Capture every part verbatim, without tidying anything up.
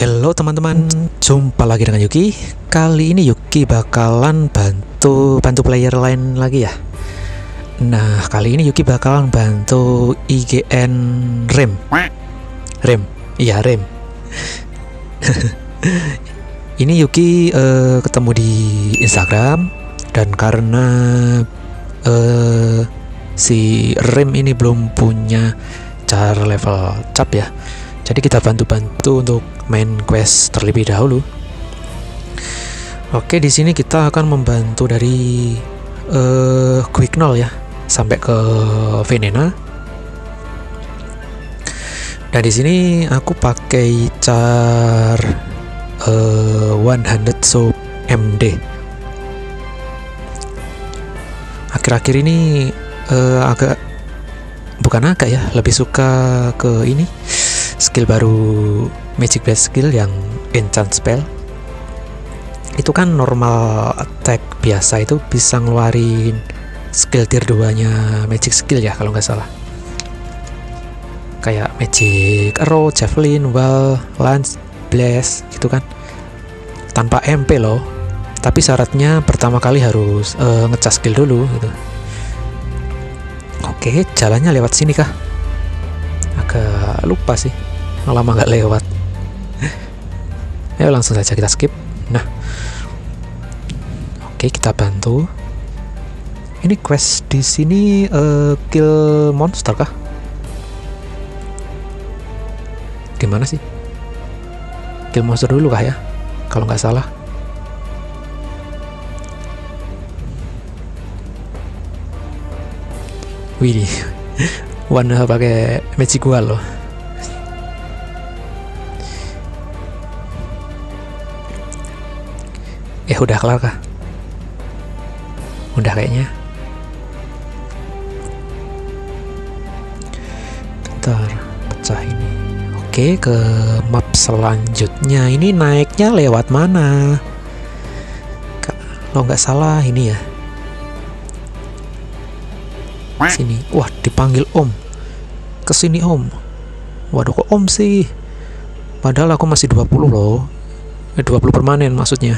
Halo teman-teman, jumpa lagi dengan Yuki. Kali ini Yuki bakalan bantu bantu player lain lagi ya. Nah, kali ini Yuki bakalan bantu I G N Rem. Rem, iya Rem. Ini Yuki uh, ketemu di Instagram, dan karena uh, si Rem ini belum punya cara level cap ya, jadi kita bantu-bantu untuk main quest terlebih dahulu. Oke, di sini kita akan membantu dari uh, Quick Null ya sampai ke Venena. Dan di sini aku pakai char uh, seratus soap M D. Akhir-akhir ini uh, agak bukan agak ya, lebih suka ke ini skill baru Magic Blade skill yang enchant spell. Itu kan normal attack biasa itu bisa ngeluarin skill tier dua nya magic skill ya kalau nggak salah, kayak magic arrow, javelin, wall, lance, blast gitu kan, tanpa M P loh, tapi syaratnya pertama kali harus uh, ngecas skill dulu gitu. Oke, jalannya lewat sini kah? Agak lupa sih, lama nggak lewat. Ayo langsung saja kita skip. Nah, oke, kita bantu. Ini quest di sini uh, kill monster kah? Gimana sih? Kill monster dulu kah ya? Kalau nggak salah. Wih, warna pakai magic wall loh. Eh, udah kelar kah? Udah kayaknya. Bentar, pecah ini. Oke, ke map selanjutnya. Ini naiknya lewat mana? Kalau nggak salah ini ya. Sini. Wah, dipanggil Om. Kesini Om. Waduh, kok Om sih? Padahal aku masih dua puluh loh. Eh, dua puluh permanen maksudnya.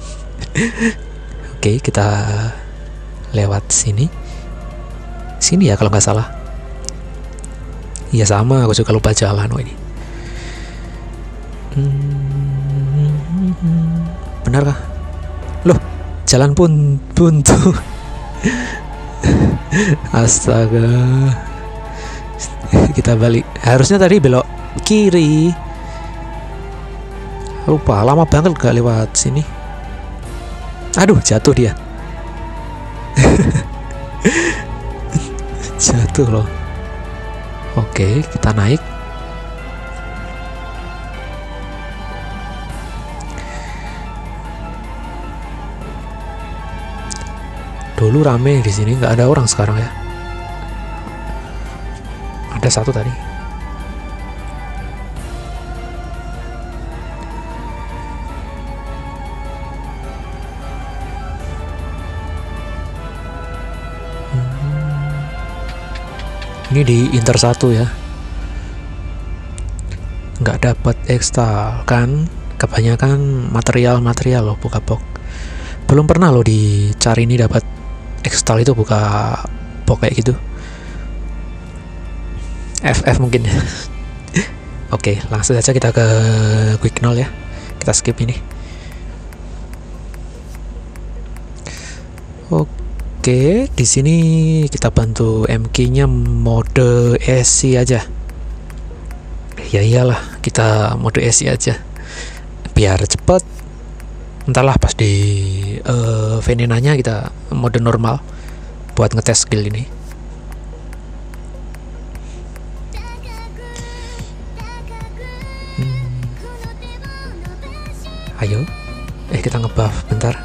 Oke, kita lewat sini. Sini ya kalau nggak salah. Iya sama, aku juga lupa jalan. Oh ini. Hmm, benar kah? Loh, jalan pun buntu. Astaga. Kita balik. Harusnya tadi belok kiri. Lupa, lama banget gak lewat sini. Aduh, jatuh dia. Jatuh loh. Oke, kita naik. Dulu rame di sini, nggak ada orang sekarang ya. Ada satu tadi. Ini di Inter satu ya, nggak dapat ekstra kan, kebanyakan material-material loh buka box. Belum pernah loh dicari ini dapat ekstra itu buka box kayak gitu. F F mungkin. Oke, langsung saja kita ke Quick Null ya, kita skip ini. Oke. Oke, di sini kita bantu M K-nya mode E S C aja. Ya iyalah, kita mode E S C aja biar cepet. Entahlah, pas di uh, Venenanya kita mode normal buat ngetes skill ini. Hmm. Ayo, eh kita ngebuff bentar.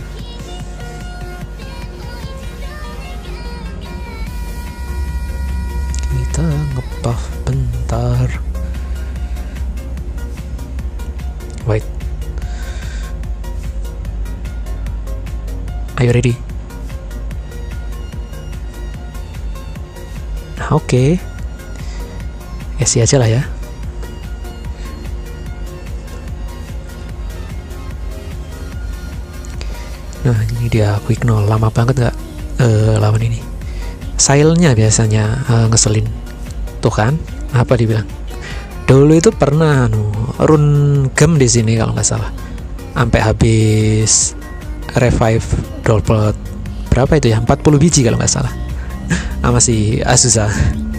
Kita ngebuff bentar. Wait. Ayo ready. Nah, oke. Okay. Esi aja lah ya. Nah ini dia quick null, lama banget nggak uh, lawan ini. Sailnya biasanya uh, ngeselin. Tuh kan, apa dibilang? Dulu itu pernah nu run gem di sini kalau nggak salah, sampai habis revive double berapa itu ya, empat puluh biji kalau nggak salah, sama si Azusa.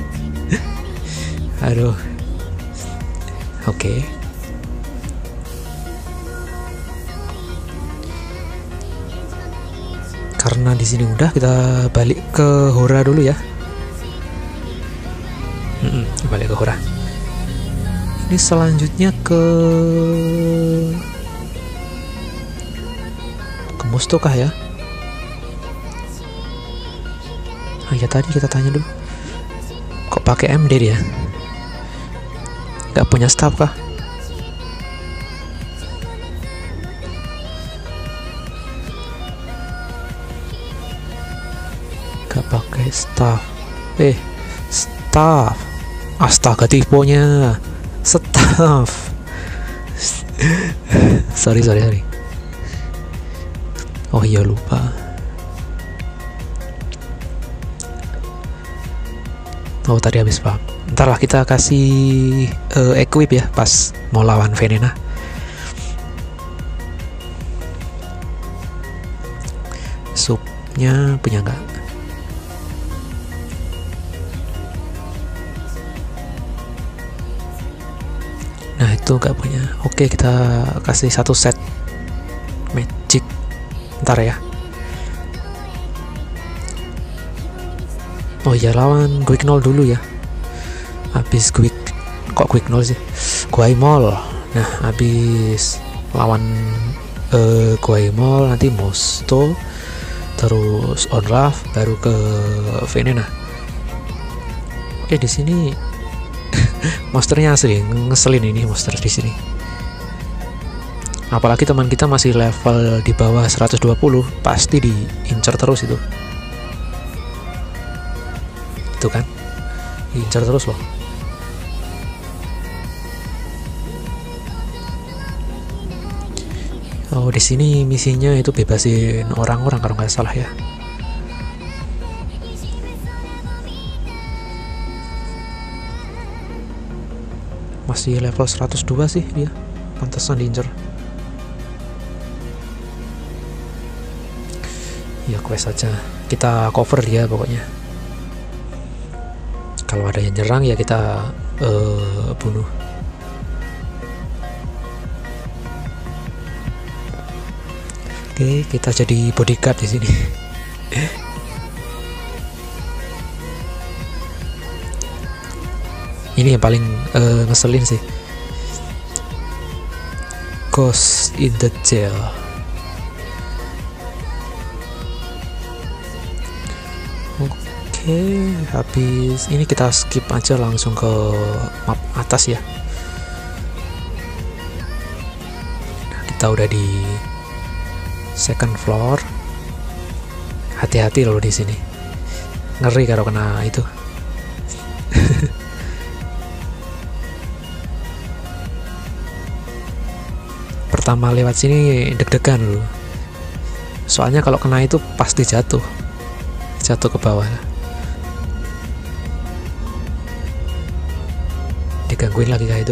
Aduh, oke. Okay. Karena di sini udah, kita balik ke Hora dulu ya. Mm-mm, balik ke Hora. Ini selanjutnya ke ke Musto kah ya? Ah ya, tadi kita tanya dulu. Kok pakai M D dia? Gak punya staff kah? Gak pakai staff. Eh, staff. Astaga, tiponya staff. sorry sorry sorry. Oh iya, lupa. Oh tadi habis paham. Ntar lah kita kasih uh, equip ya pas mau lawan Venena. Supnya punya nggak? Nah itu nggak punya. Oke, kita kasih satu set magic. Ntar ya. Oh iya, lawan quick null dulu ya. Habis quick, kok quick null sih? Guaimol. Nah habis lawan uh, Guaimol nanti Musto, terus Onraf, baru ke Venena. Oke, di sini monsternya asli ngeselin ini monster di sini. Apalagi teman kita masih level di bawah seratus dua puluh, pasti diincar terus itu. Itu kan, diincar terus loh. Oh di sini misinya itu bebasin orang-orang kalau nggak salah ya. Masih level seratus dua sih dia, pantesan diincer. Ya quest aja, kita cover dia pokoknya. Kalau ada yang nyerang ya kita uh, bunuh. Oke, kita jadi bodyguard di sini. Ini yang paling uh, ngeselin sih, Ghost in the Jail. Oke, habis ini kita skip aja langsung ke map atas ya. Nah, kita udah di second floor. Hati-hati loh di sini, ngeri kalau kena itu. Pertama lewat sini deg-degan loh, soalnya kalau kena itu pasti jatuh jatuh ke bawah, digangguin lagi kayak itu.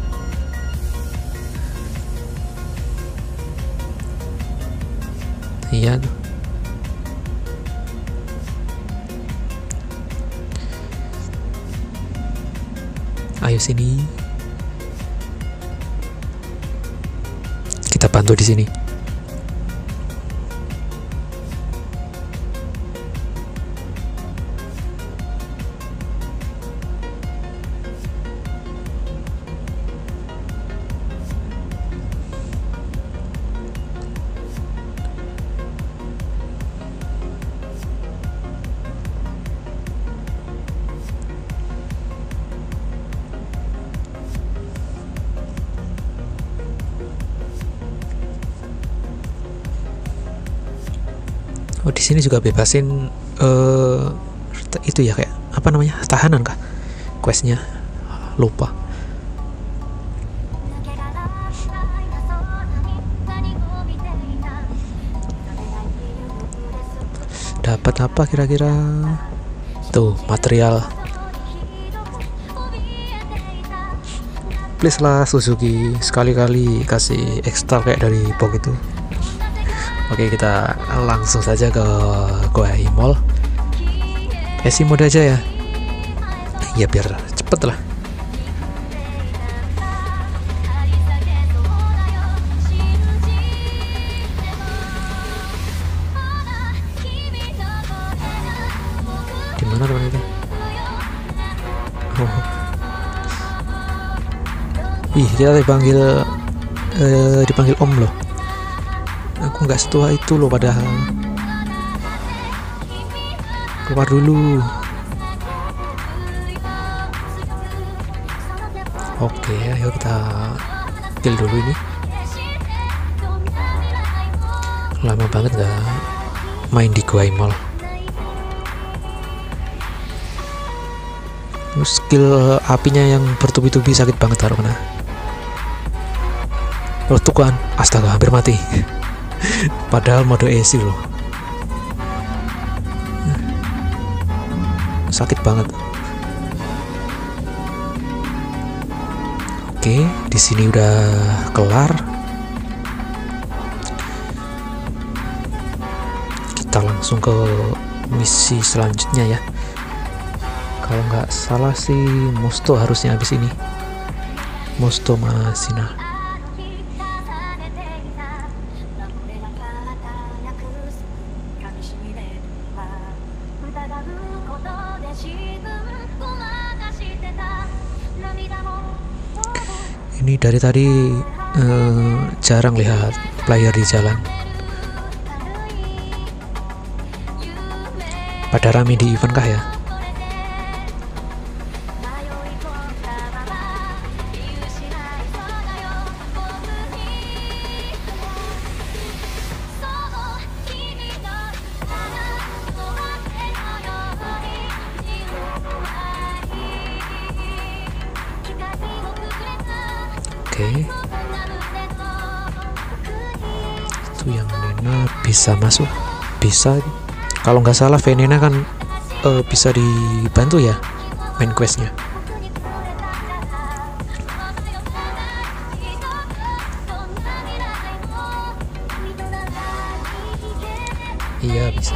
Iya tuh. Ayo sini. Kita bantu di sini. Oh di sini juga bebasin uh, itu ya, kayak apa namanya, tahanan kah questnya, lupa. dapat apa kira-kira? Tuh, material. Please lah Suzuki, sekali-kali kasih ekstra kayak dari box itu. Oke, kita langsung saja ke Koei Mall. Esi mode aja ya. Ya biar cepet lah. Dimana teman itu? Oh. Ih, kita dipanggil eh, dipanggil Om loh. Aku nggak setua itu loh padahal. Keluar dulu. Oke, ayo kita kill dulu ini. Lama banget nggak main di Koei Mall. Skill apinya yang bertubi-tubi sakit banget taruh mana. Oh tuh kan, astaga hampir mati. Padahal mode A C loh. Sakit banget. Oke, di sini udah kelar. Kita langsung ke misi selanjutnya ya. Kalau nggak salah sih Musto harusnya habis ini. Musto Masina. Ini dari tadi eh, jarang lihat player di jalan. Pada rame di event kah ya? Oke, itu yang Nena bisa masuk, bisa. Kalau nggak salah Venena kan uh, bisa dibantu ya main questnya. Iya bisa.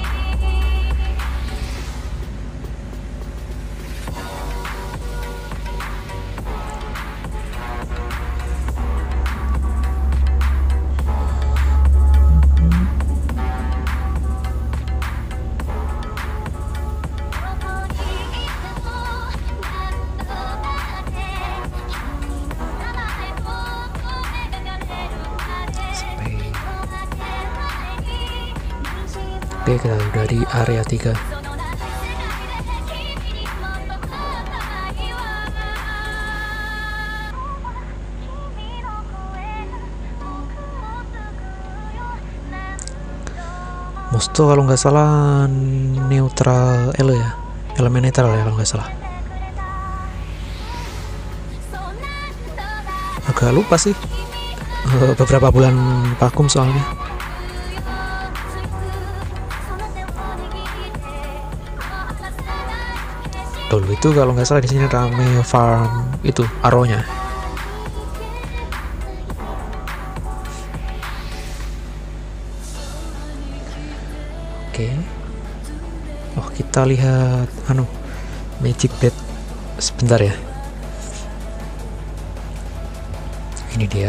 Oke, kita udah di area tiga. Musto kalau nggak salah neutral L ya, elemen netral ya kalau nggak salah. Agak lupa sih, beberapa bulan vakum soalnya. Dulu itu kalau nggak salah di sini rame farm itu aronya. Oke. Oh, kita lihat anu magic bed sebentar ya. Ini dia.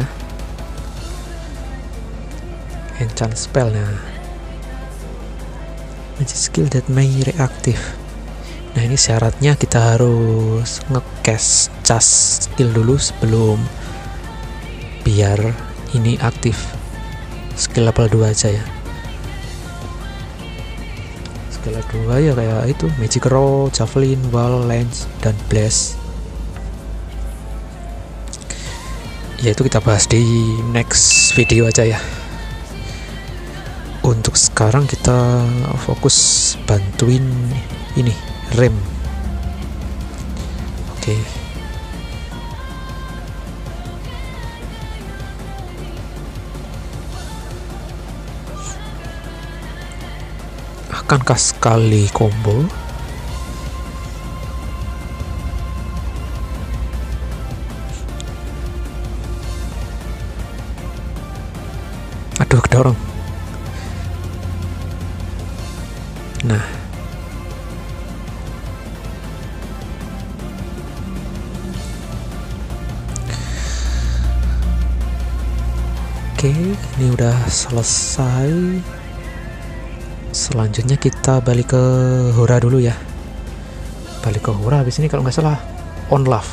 Enchant spell nah. Magic skill that may reactive. Nah ini syaratnya kita harus nge-cast cas skill dulu sebelum biar ini aktif. Skill level dua aja ya. Skill level dua ya kayak itu Magic Row, Javelin, Wall, Lance, dan Blast. Ya itu kita bahas di next video aja ya. Untuk sekarang kita fokus bantuin ini rem. Oke. Akankah sekali combo? Aduh, kedorong. Nah, oke, ini udah selesai. Selanjutnya kita balik ke Hora dulu ya. Balik ke Hora, habis ini kalau nggak salah on love.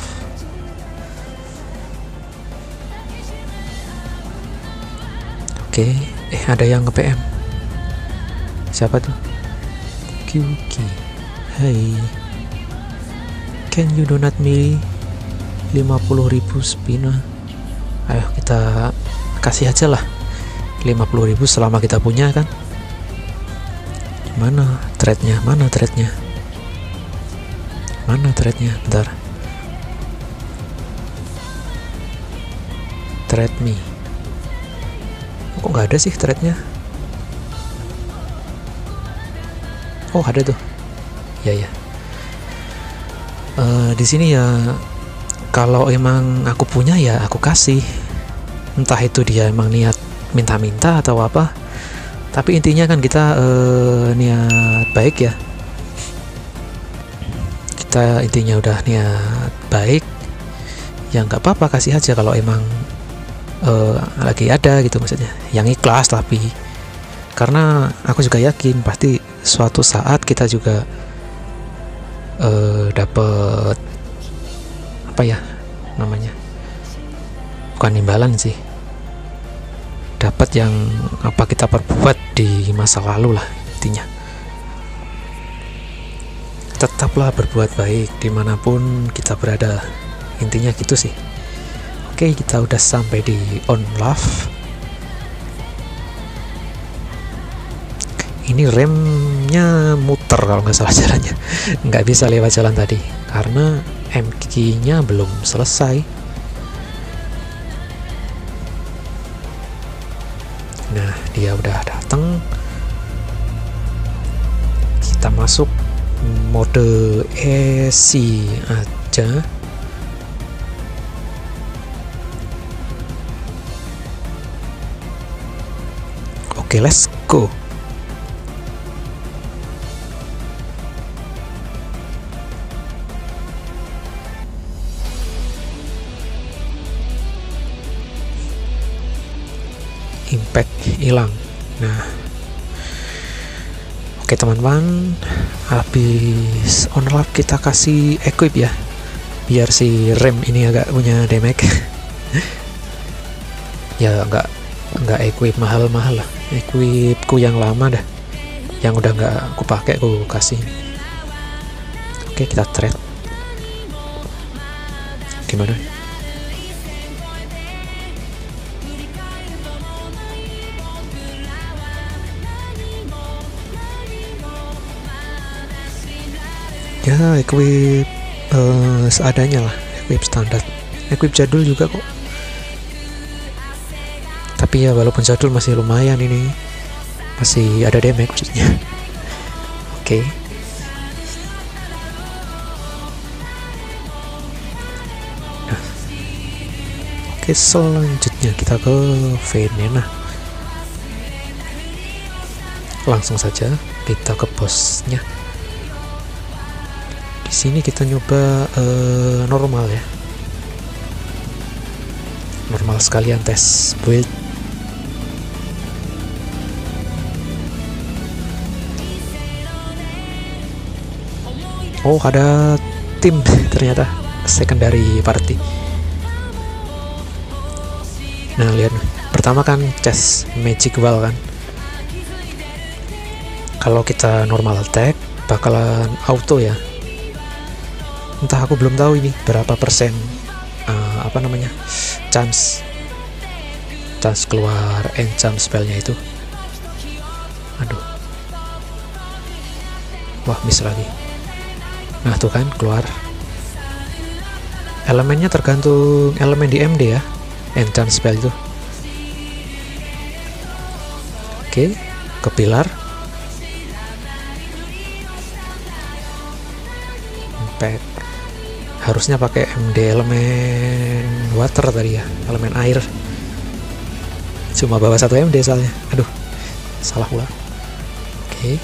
Oke, eh ada yang nge-P M. Siapa tuh? Kyuki. Hai. Can you donate me lima puluh ribu spina? Ayo kita kasih aja lah lima puluh ribu selama kita punya kan. Mana threadnya? Mana threadnya? Mana threadnya? Bentar. Thread me. Kok nggak ada sih threadnya? Oh, ada tuh. Ya ya. Uh, di sini ya, kalau emang aku punya ya aku kasih. Entah itu dia emang niat minta-minta atau apa. Tapi intinya kan kita uh, niat baik ya. Kita intinya udah niat baik. Ya nggak apa-apa, kasih aja kalau emang uh, lagi ada gitu, maksudnya. Yang ikhlas tapi. Karena aku juga yakin pasti suatu saat kita juga uh, dapet apa ya namanya, bukan imbalan sih, dapat yang apa kita perbuat di masa lalu lah. Intinya tetaplah berbuat baik dimanapun kita berada, intinya gitu sih. Oke, kita udah sampai di on love. Ini remnya muter kalau nggak salah jalannya, nggak bisa lewat jalan tadi karena M Q-nya belum selesai. Nah, dia udah datang. Kita masuk mode E C aja. Oke, let's go. Impact hilang. Nah, oke teman-teman, habis on lap kita kasih equip ya, biar si rem ini agak punya damage. Ya nggak nggak equip mahal-mahal lah, equipku yang lama dah, yang udah nggak aku pakai aku kasih. Oke, kita trade. Gimana? Ya, equip uh, seadanya lah, equip standar, equip jadul juga kok. Tapi ya walaupun jadul masih lumayan, ini masih ada damage maksudnya. Oke. Okay. Nah. Oke, okay, selanjutnya kita ke Venena. Langsung saja kita ke bosnya. Di sini kita nyoba uh, normal ya, normal sekalian tes build. Oh, ada tim ternyata secondary party. Nah, lihat pertama kan chest magic wall kan, kalau kita normal attack bakalan auto ya. Entah, aku belum tahu ini berapa persen uh, apa namanya chance chance keluar enchant spellnya itu. Aduh, wah miss lagi. Nah tuh kan keluar. Elemennya tergantung elemen di M D ya, enchant spell itu. Oke, ke pilar. pet. Harusnya pakai M D elemen water tadi ya, elemen air. Cuma bawa satu M D soalnya. Aduh, salah pula. Oke.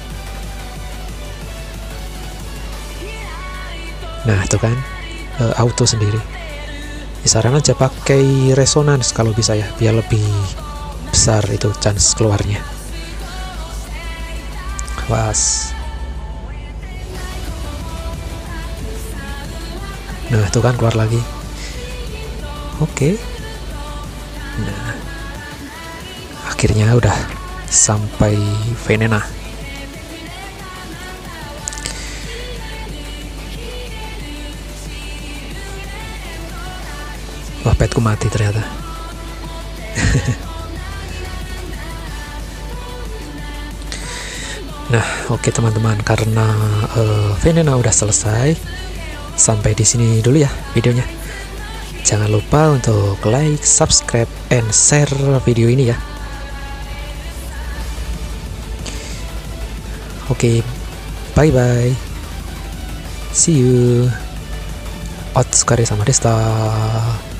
Nah, itu kan uh, auto sendiri. Disaran aja pakai resonance kalau bisa ya, biar lebih besar itu chance keluarnya. Was. Nah, itu kan keluar lagi. Oke. Nah, akhirnya udah sampai Venena. Wah, petku mati ternyata. Nah, oke teman-teman, karena uh, Venena udah selesai, sampai di sini dulu ya videonya. Jangan lupa untuk like, subscribe, and share video ini ya. Oke, bye bye. See you. Otsukare sama deshita.